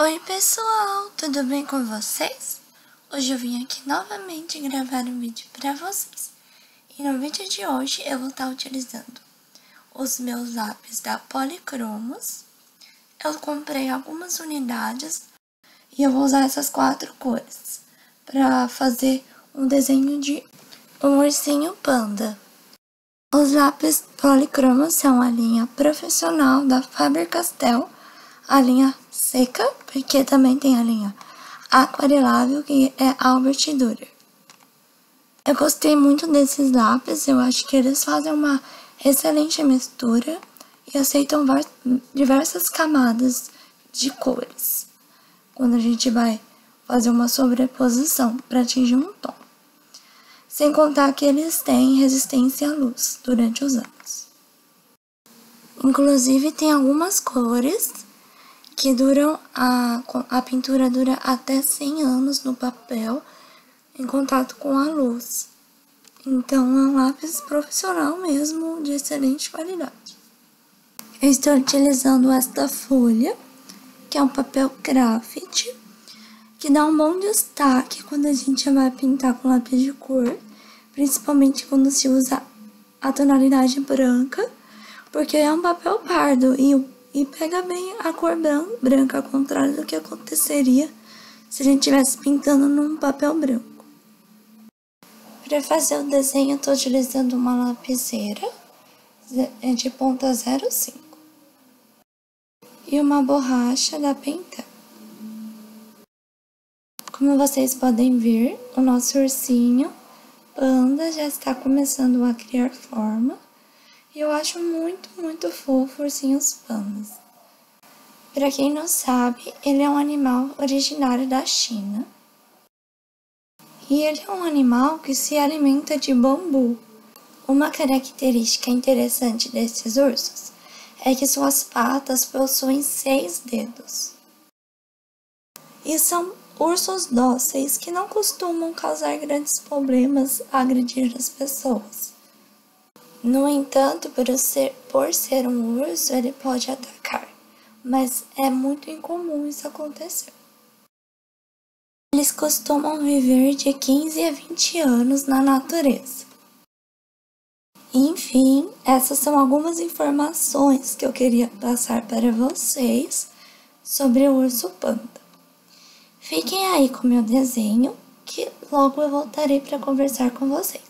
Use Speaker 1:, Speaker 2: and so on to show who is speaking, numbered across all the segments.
Speaker 1: Oi pessoal, tudo bem com vocês? Hoje eu vim aqui novamente gravar um vídeo pra vocês. E no vídeo de hoje eu vou estar utilizando os meus lápis da Polychromos. Eu comprei algumas unidades e eu vou usar essas 4 cores pra fazer um desenho de um ursinho panda. Os lápis Polychromos são a linha profissional da Faber-Castell, a linha seca, porque também tem a linha aquarelável, que é Albert Dürer. Eu gostei muito desses lápis, eu acho que eles fazem uma excelente mistura e aceitam diversas camadas de cores, quando a gente vai fazer uma sobreposição para atingir um tom. Sem contar que eles têm resistência à luz durante os anos. Inclusive tem algumas cores que duram, a pintura dura até 100 anos no papel em contato com a luz. Então é um lápis profissional mesmo, de excelente qualidade. Eu estou utilizando esta folha, que é um papel craft, que dá um bom destaque quando a gente vai pintar com lápis de cor, principalmente quando se usa a tonalidade branca, porque é um papel pardo e pega bem a cor branca, ao contrário do que aconteceria se a gente estivesse pintando num papel branco. Para fazer o desenho, eu estou utilizando uma lapiseira de ponta 0,5 e uma borracha da Pentel. Como vocês podem ver, o nosso ursinho panda já está começando a criar forma. E eu acho muito fofo ursinhos pandas. Para quem não sabe, ele é um animal originário da China. E ele é um animal que se alimenta de bambu. Uma característica interessante desses ursos é que suas patas possuem 6 dedos. E são ursos dóceis que não costumam causar grandes problemas a agredir as pessoas. No entanto, por ser um urso, ele pode atacar, mas é muito incomum isso acontecer. Eles costumam viver de 15 a 20 anos na natureza. Enfim, essas são algumas informações que eu queria passar para vocês sobre o urso panda. Fiquem aí com o meu desenho, que logo eu voltarei para conversar com vocês.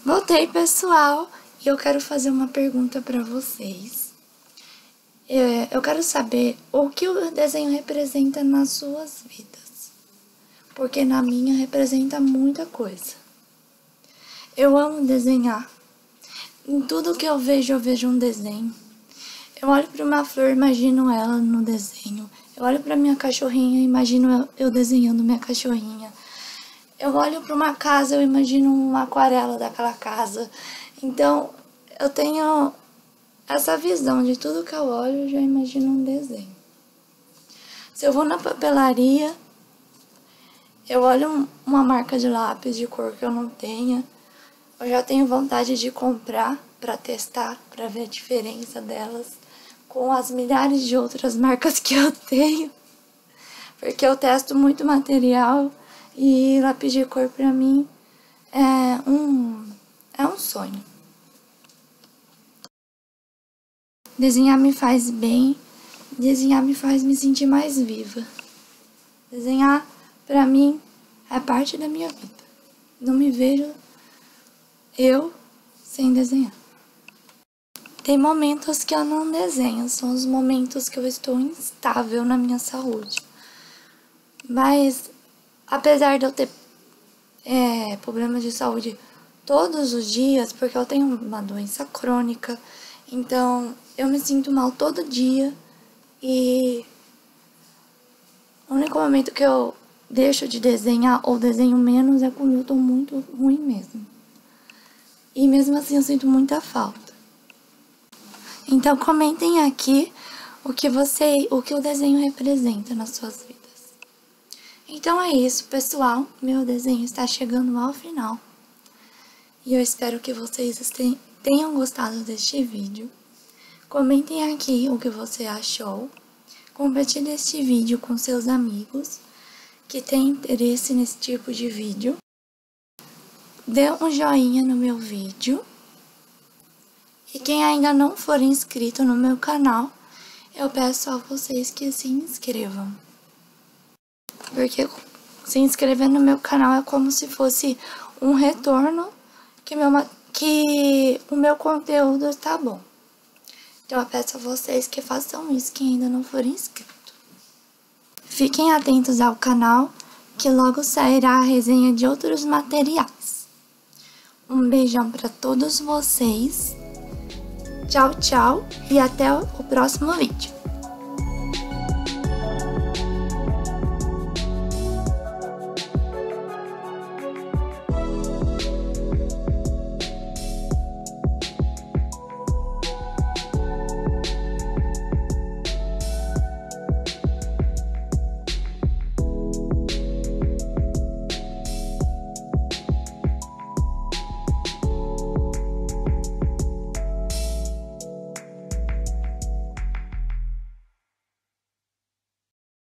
Speaker 1: Voltei, pessoal, e eu quero fazer uma pergunta para vocês. Eu quero saber o que o desenho representa nas suas vidas, porque na minha representa muita coisa. Eu amo desenhar. Em tudo que eu vejo um desenho. Eu olho para uma flor, imagino ela no desenho. Eu olho para minha cachorrinha, imagino eu desenhando minha cachorrinha. Eu olho para uma casa, eu imagino uma aquarela daquela casa. Então, eu tenho essa visão de tudo que eu olho, eu já imagino um desenho. Se eu vou na papelaria, eu olho uma marca de lápis de cor que eu não tenha, eu já tenho vontade de comprar para testar, para ver a diferença delas com as milhares de outras marcas que eu tenho. Porque eu testo muito material e lápis de cor para mim é um sonho. Desenhar me faz bem, desenhar me faz me sentir mais viva. Desenhar, pra mim, é parte da minha vida. Não me vejo eu sem desenhar. Tem momentos que eu não desenho, são os momentos que eu estou instável na minha saúde. Mas, apesar de eu ter problemas de saúde todos os dias, porque eu tenho uma doença crônica, então eu me sinto mal todo dia e o único momento que eu deixo de desenhar ou desenho menos é quando eu tô muito ruim mesmo. E mesmo assim eu sinto muita falta. Então comentem aqui o que o desenho representa nas suas vidas. Então é isso, pessoal. Meu desenho está chegando ao final. E eu espero que vocês tenham gostado deste vídeo. Comentem aqui o que você achou. Compartilhe este vídeo com seus amigos que têm interesse nesse tipo de vídeo. Dê um joinha no meu vídeo. E quem ainda não for inscrito no meu canal, eu peço a vocês que se inscrevam. Porque se inscrever no meu canal é como se fosse um retorno que o meu conteúdo está bom. Então eu peço a vocês que façam isso, quem ainda não for inscrito. Fiquem atentos ao canal, que logo sairá a resenha de outros materiais. Um beijão para todos vocês. Tchau, tchau e até o próximo vídeo.